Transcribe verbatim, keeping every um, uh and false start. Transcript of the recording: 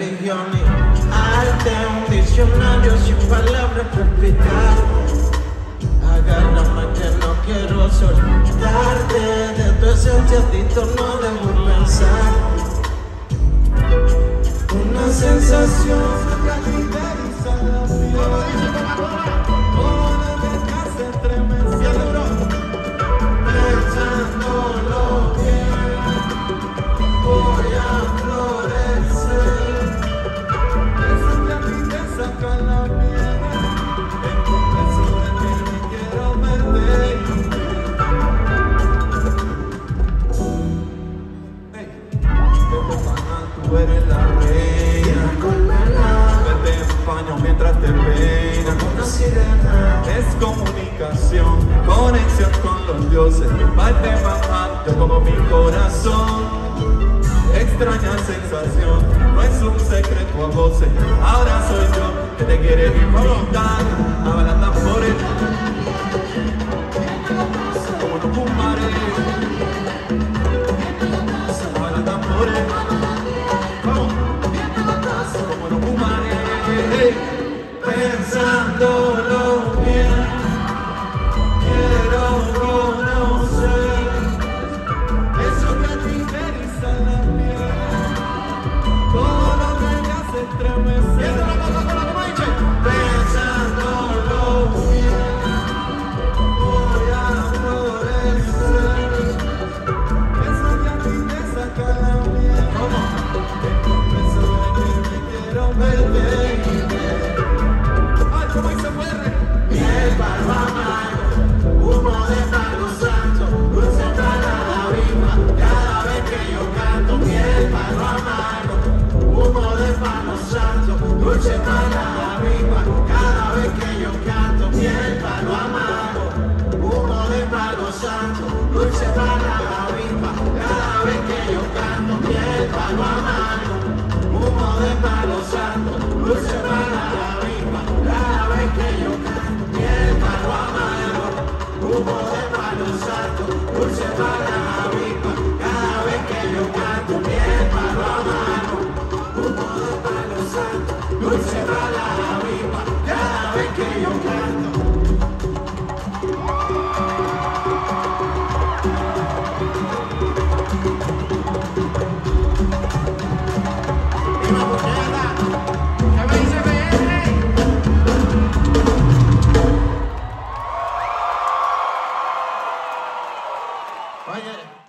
religión ni arte, un diccionario sin palabras para explicar. Agárrame que no quiero soltarte, de tu esencia Tito no debo pensar. Una sensación caracteriza la piel, como la de que se estremece, pensándolo bien, voy a florecer. Eso que a mí te saca la piel, en tu beso de que me quiero perder. Hey, desde pana tú eres la reina, que te empaño mientras te peinas. Una sirena es comunicación, conexión con los dioses. Parte más yo como mi corazón. Extraña sensación, no es un secreto a voces. Ahora soy yo que te quiere invitar a bailar tambores como los pumares, a bailar tambores como los pumares. Pensándolo bien, quiero conocer eso que a ti te eriza la piel, todo lo que me hace estremecer. Pensándolo bien, voy a florecer. Eso que a ti te saca la piel, en tu beso de que me quiero perder. Ay, ¿cómo dice Ferre? Miel, barba amargo, humo de palo santo, dulce para la vida. Cada vez que yo canto, miel, barba amargo, humo de palo santo, dulce para la vida. Cada vez que yo canto, miel, palo amargo, humo de palo santo, dulce para la vida. Cada vez que yo canto, miel, palo amargo, humo de palo santo, dulce para la vida. Cada vez que yo canto, miel, palo amargo, humo de palo santo, dulce para la vida. Cada vez que yo canto, miel, palo amargo, humo de palo santo, dulce para la vida. Cada vez que yo canto. Oye.